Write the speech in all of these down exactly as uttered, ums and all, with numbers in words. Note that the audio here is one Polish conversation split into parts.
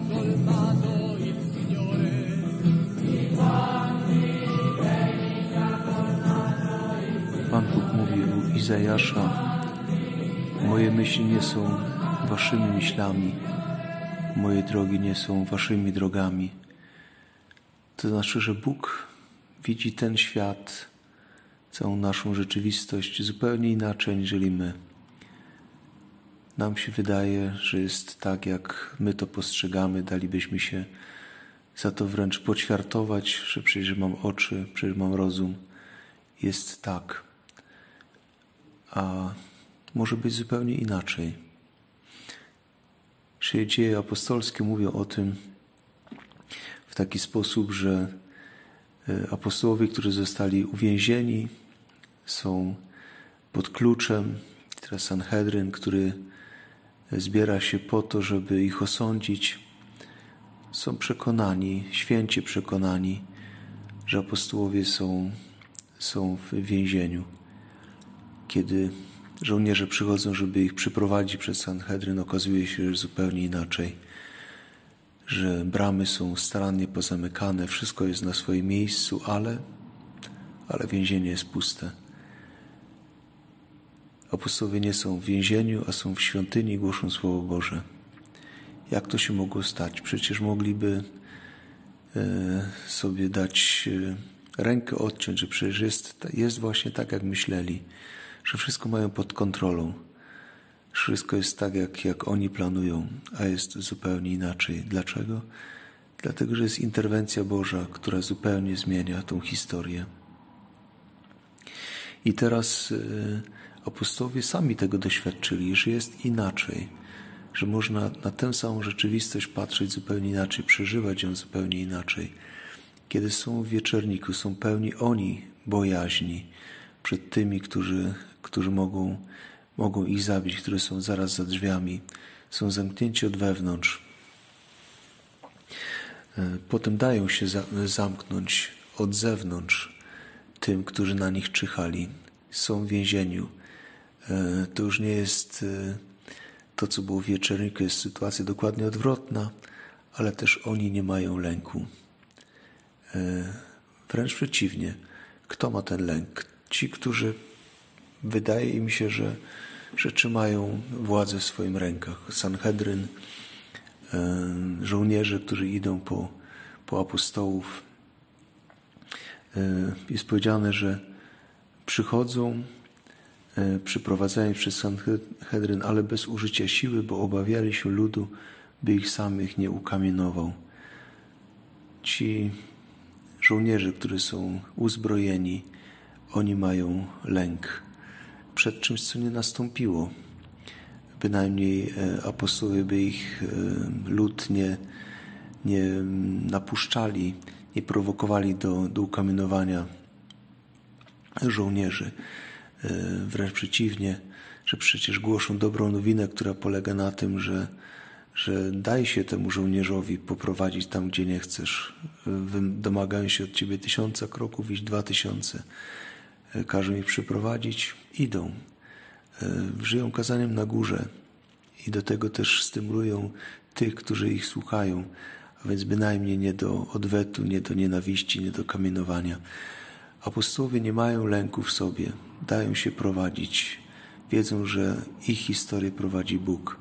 colmato il Signore. Pan Bóg mówił u Izajasza: moje myśli nie są waszymi myślami, moje drogi nie są waszymi drogami. To znaczy, że Bóg widzi ten świat, całą naszą rzeczywistość zupełnie inaczej niż my. Nam się wydaje, że jest tak, jak my to postrzegamy. Dalibyśmy się za to wręcz poćwiartować, że przecież mam oczy, przecież mam rozum. Jest tak. A może być zupełnie inaczej. Czyli dzieje apostolskie mówią o tym w taki sposób, że apostołowie, którzy zostali uwięzieni, są pod kluczem. Teraz Sanhedryn, który zbiera się po to, żeby ich osądzić, są przekonani, święcie przekonani, że apostołowie są, są w więzieniu. Kiedy żołnierze przychodzą, żeby ich przyprowadzić przed Sanhedryn, okazuje się, że zupełnie inaczej, że bramy są starannie pozamykane, wszystko jest na swoim miejscu, ale, ale więzienie jest puste. Apostołowie nie są w więzieniu, a są w świątyni i głoszą Słowo Boże. Jak to się mogło stać? Przecież mogliby e, sobie dać e, rękę odciąć, że przecież jest, jest właśnie tak, jak myśleli, że wszystko mają pod kontrolą. Wszystko jest tak, jak, jak oni planują, a jest zupełnie inaczej. Dlaczego? Dlatego, że jest interwencja Boża, która zupełnie zmienia tą historię. I teraz y, apostołowie sami tego doświadczyli, że jest inaczej, że można na tę samą rzeczywistość patrzeć zupełnie inaczej, przeżywać ją zupełnie inaczej. Kiedy są w wieczorniku, są pełni oni bojaźni przed tymi, którzy, którzy mogą Mogą ich zabić, które są zaraz za drzwiami, są zamknięci od wewnątrz. Potem dają się zamknąć od zewnątrz tym, którzy na nich czyhali. Są w więzieniu. To już nie jest to, co było w wieczorniku, jest sytuacja dokładnie odwrotna, ale też oni nie mają lęku. Wręcz przeciwnie. Kto ma ten lęk? Ci, którzy wydaje im się, że, że trzymają władzę w swoim rękach. Sanhedryn, żołnierze, którzy idą po, po apostołów. Jest powiedziane, że przychodzą, przyprowadzają przez Sanhedryn, ale bez użycia siły, bo obawiali się ludu, by ich samych nie ukamienował. Ci żołnierze, którzy są uzbrojeni, oni mają lęk przed czymś, co nie nastąpiło. Bynajmniej apostołowie by ich lud nie, nie napuszczali, nie prowokowali do, do ukamienowania żołnierzy. Wręcz przeciwnie, że przecież głoszą dobrą nowinę, która polega na tym, że, że daj się temu żołnierzowi poprowadzić tam, gdzie nie chcesz. Domagają się od ciebie tysiąca kroków, iść dwa tysiące. Każą ich przyprowadzić, idą. Żyją kazaniem na górze i do tego też stymulują tych, którzy ich słuchają, a więc bynajmniej nie do odwetu, nie do nienawiści, nie do kamienowania. Apostołowie nie mają lęku w sobie, dają się prowadzić, wiedzą, że ich historię prowadzi Bóg.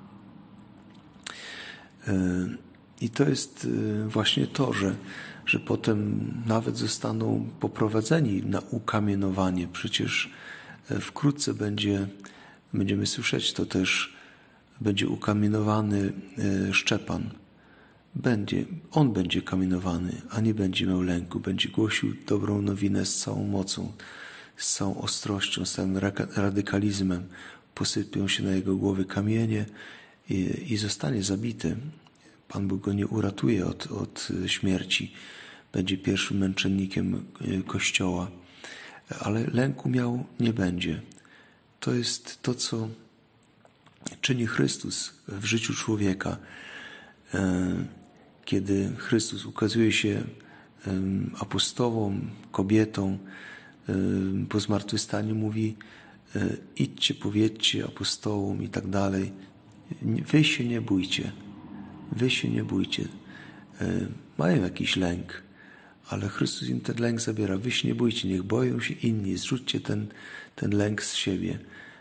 I to jest właśnie to, że że potem nawet zostaną poprowadzeni na ukamienowanie. Przecież wkrótce będzie, będziemy słyszeć to też, będzie ukamienowany Szczepan. Będzie, on będzie kamienowany, a nie będzie miał lęku. Będzie głosił dobrą nowinę z całą mocą, z całą ostrością, z całym radykalizmem. Posypią się na jego głowy kamienie i, i zostanie zabity. Pan Bóg go nie uratuje od, od śmierci. Będzie pierwszym męczennikiem Kościoła. Ale lęku miał nie będzie. To jest to, co czyni Chrystus w życiu człowieka. Kiedy Chrystus ukazuje się apostołom, kobietom, po zmartwychwstaniu mówi: idźcie, powiedzcie apostołom i tak dalej. Wy się nie bójcie. wy się nie bójcie. Mają jakiś lęk, ale Chrystus im ten lęk zabiera. Wy się nie bójcie, niech boją się inni. Zrzućcie ten, ten lęk z siebie.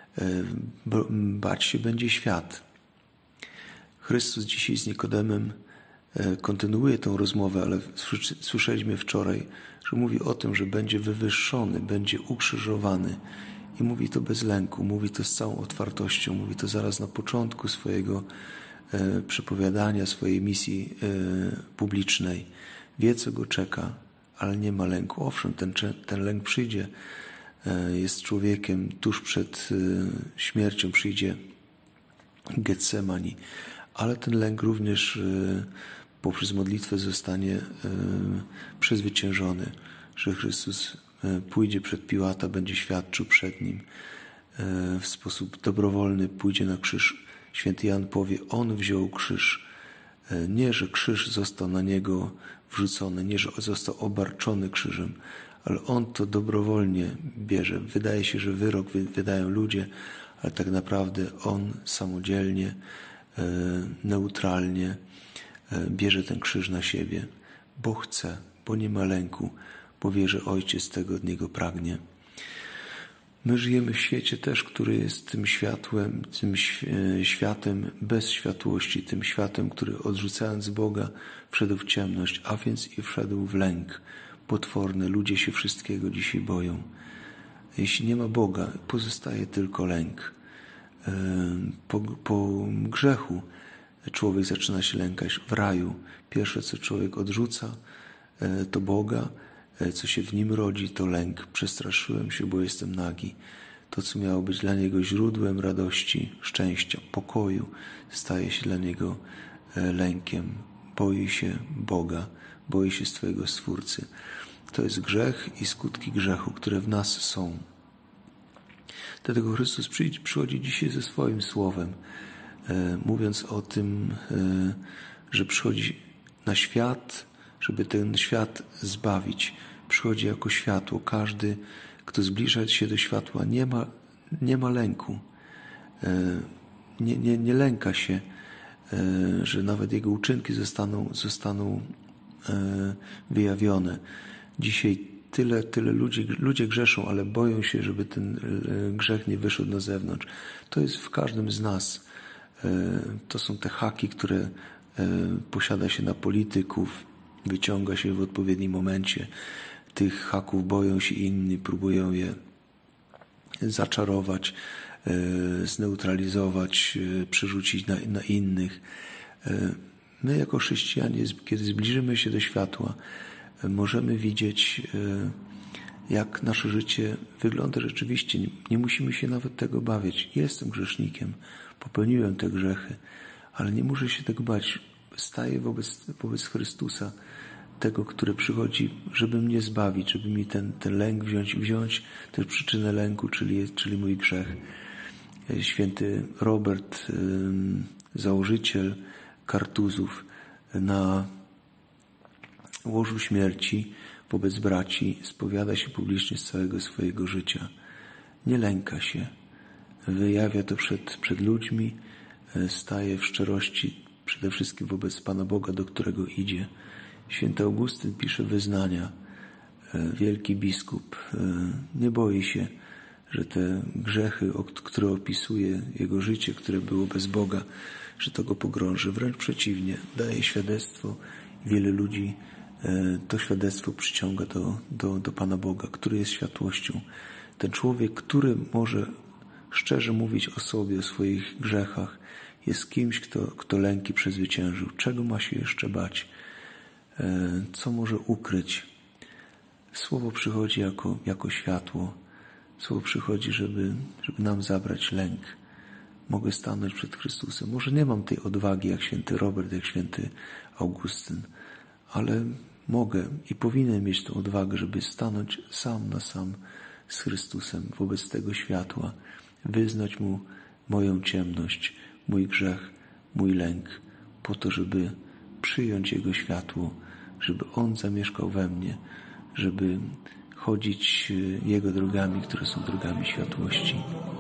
Bać się będzie świat. Chrystus dzisiaj z Nikodemem kontynuuje tą rozmowę, ale słyszeliśmy wczoraj, że mówi o tym, że będzie wywyższony, będzie ukrzyżowany. I mówi to bez lęku, mówi to z całą otwartością, mówi to zaraz na początku swojego e, przepowiadania, swojej misji e, publicznej. Wie, co go czeka, ale nie ma lęku. Owszem, ten, ten lęk przyjdzie, e, jest człowiekiem tuż przed e, śmiercią, przyjdzie Getsemani, ale ten lęk również e, poprzez modlitwę zostanie e, przezwyciężony, że Chrystus pójdzie przed Piłata, będzie świadczył przed nim w sposób dobrowolny, pójdzie na krzyż. Święty Jan powie, on wziął krzyż. Nie, że krzyż został na niego wrzucony, nie, że został obarczony krzyżem, ale on to dobrowolnie bierze. Wydaje się, że wyrok wydają ludzie, ale tak naprawdę on samodzielnie, neutralnie bierze ten krzyż na siebie, bo chce, bo nie ma lęku, bo wie, że Ojciec tego od Niego pragnie. My żyjemy w świecie też, który jest tym światłem, tym światem bez światłości, tym światem, który odrzucając Boga wszedł w ciemność, a więc i wszedł w lęk potworny. Ludzie się wszystkiego dzisiaj boją. Jeśli nie ma Boga, pozostaje tylko lęk. Po, po grzechu człowiek zaczyna się lękać. W raju pierwsze, co człowiek odrzuca, to Boga, co się w nim rodzi, to lęk. Przestraszyłem się, bo jestem nagi. To, co miało być dla niego źródłem radości, szczęścia, pokoju, staje się dla niego lękiem. Boi się Boga, boi się swojego Stwórcy. To jest grzech i skutki grzechu, które w nas są. Dlatego Chrystus przychodzi dzisiaj ze swoim słowem, mówiąc o tym, że przychodzi na świat, żeby ten świat zbawić. Przychodzi jako światło. Każdy, kto zbliża się do światła, nie ma, nie ma lęku. Nie, nie, nie lęka się, że nawet jego uczynki zostaną, zostaną wyjawione. Dzisiaj tyle, tyle ludzi, ludzie grzeszą, ale boją się, żeby ten grzech nie wyszedł na zewnątrz. To jest w każdym z nas. To są te haki, które posiada się na polityków, wyciąga się w odpowiednim momencie. Tych haków boją się inni, próbują je zaczarować, zneutralizować, przerzucić na, na innych. My jako chrześcijanie, kiedy zbliżymy się do światła, możemy widzieć, jak nasze życie wygląda rzeczywiście. Nie, nie musimy się nawet tego bawić. Jestem grzesznikiem, popełniłem te grzechy, ale nie muszę się tego bać. Staję wobec, wobec Chrystusa, tego, który przychodzi, żeby mnie zbawić, żeby mi ten, ten lęk wziąć, wziąć tę przyczynę lęku, czyli, czyli mój grzech. Święty Robert, założyciel Kartuzów, na łożu śmierci wobec braci spowiada się publicznie z całego swojego życia. Nie lęka się. Wyjawia to przed, przed ludźmi, staje w szczerości przede wszystkim wobec Pana Boga, do którego idzie. Święty Augustyn pisze wyznania. Wielki biskup nie boi się, że te grzechy, które opisuje jego życie, które było bez Boga, że to go pogrąży. Wręcz przeciwnie, daje świadectwo. Wiele ludzi to świadectwo przyciąga do, do, do Pana Boga, który jest światłością. Ten człowiek, który może szczerze mówić o sobie, o swoich grzechach, jest kimś, kto, kto lęki przezwyciężył. Czego ma się jeszcze bać? Co może ukryć? Słowo przychodzi jako, jako światło. Słowo przychodzi, żeby, żeby nam zabrać lęk. Mogę stanąć przed Chrystusem. Może nie mam tej odwagi jak święty Robert, jak święty Augustyn, ale mogę i powinienem mieć tę odwagę, żeby stanąć sam na sam z Chrystusem wobec tego światła, wyznać Mu moją ciemność, mój grzech, mój lęk, po to, żeby przyjąć Jego światło, żeby On zamieszkał we mnie, żeby chodzić Jego drogami, które są drogami światłości.